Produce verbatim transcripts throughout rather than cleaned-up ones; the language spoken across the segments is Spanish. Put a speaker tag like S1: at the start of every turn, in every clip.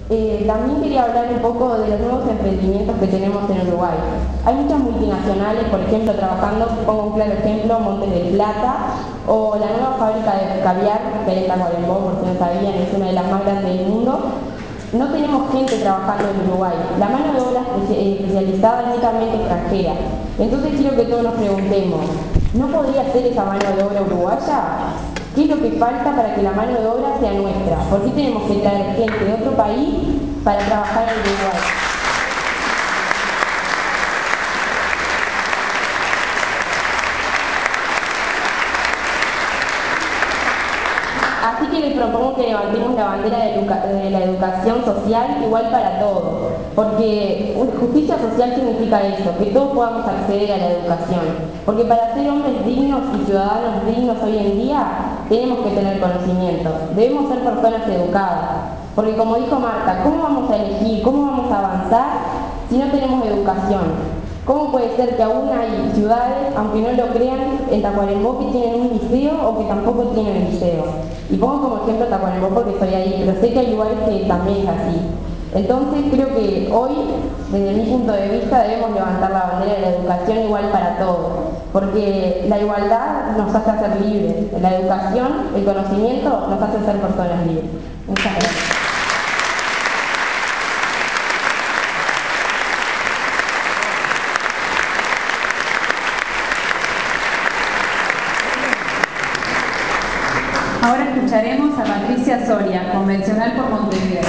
S1: Eh, también quería hablar un poco de los nuevos emprendimientos que tenemos en Uruguay. Hay muchas multinacionales, por ejemplo, trabajando, pongo un claro ejemplo, Montes del Plata, o la nueva fábrica de caviar, que hay en Tacuarembó, por si no sabían, es una de las más grandes del mundo. No tenemos gente trabajando en Uruguay. La mano de obra especializada es netamente extranjera. Entonces quiero que todos nos preguntemos, ¿no podría ser esa mano de obra uruguaya? ¿Qué es lo que falta para que la mano de obra sea nuestra? ¿Por qué tenemos que traer gente de otro país para trabajar en Uruguay? Así que les propongo que levantemos la bandera de, educa de la educación social igual para todos, porque justicia social significa eso, que todos podamos acceder a la educación, porque para ser hombres dignos y ciudadanos dignos hoy en día tenemos que tener conocimiento, debemos ser personas educadas, porque como dijo Marta, ¿cómo vamos a elegir, cómo vamos a avanzar si no tenemos educación? ¿Cómo puede ser que aún hay ciudades, aunque no lo crean, en Tacuarembó que tienen un liceo o que tampoco tienen liceo? Y pongo como ejemplo Tacuarembó porque estoy ahí, pero sé que hay lugares que también es así. Entonces creo que hoy, desde mi punto de vista, debemos levantar la bandera de la educación igual para todos, porque la igualdad nos hace ser libres, la educación, el conocimiento nos hace ser personas libres. Muchas gracias.
S2: Ahora escucharemos a Patricia Soria, convencional por Montevideo.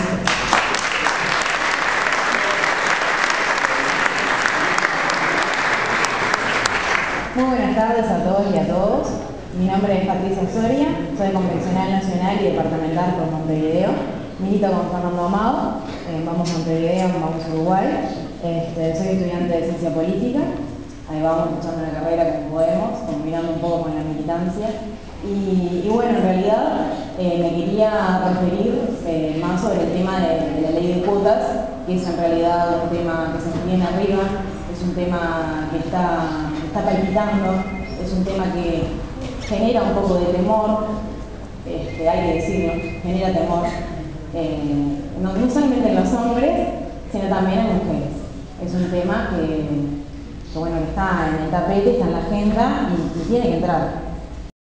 S3: Muy buenas tardes a todos y a todos. Mi nombre es Patricia Soria, soy convencional nacional y departamental por Montevideo. Milito con Fernando Amado, eh, vamos a Montevideo, vamos a Uruguay. Este, soy estudiante de Ciencia Política. Ahí vamos escuchando la carrera como podemos, combinando un poco con la militancia. Y, y bueno, en realidad eh, me quería referir eh, más sobre el tema de, de la ley de cuotas, que es en realidad un tema que se viene arriba, es un tema que está, está palpitando, es un tema que genera un poco de temor, este, hay que decirlo, genera temor, eh, no, no solamente en los hombres, sino también en mujeres. Es un tema que, que bueno, está en el tapete, está en la agenda y, y tiene que entrar.